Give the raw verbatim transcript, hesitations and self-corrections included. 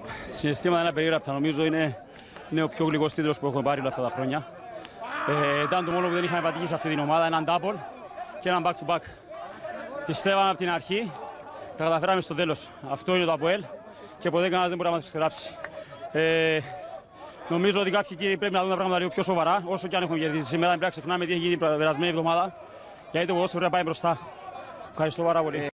Συναισθήματα είναι απερίγραπτα. Νομίζω είναι, είναι ο πιο γλυκός τίτλος που έχουμε πάρει όλα αυτά τα χρόνια. Ε, ήταν το μόνο που δεν είχαμε πατήσει σε αυτή την ομάδα. Έναν double και έναν back-to-back. Πιστεύαμε από την αρχή, τα καταφέραμε στο τέλος. Αυτό είναι το ΑΠΟΕΛ και ποτέ κανένας δεν μπορεί να μας γράψει. Ε, νομίζω ότι κάποιοι κύριοι πρέπει να δουν τα πράγματα λίγο πιο σοβαρά. Όσο και αν έχουμε κερδίσει σήμερα, δεν πρέπει να ξεχνάμε τι έχει γίνει την περασμένη εβδομάδα. Γιατί το ποδόσφαιρο πρέπει να πάει μπροστά. Ευχαριστώ πάρα πολύ.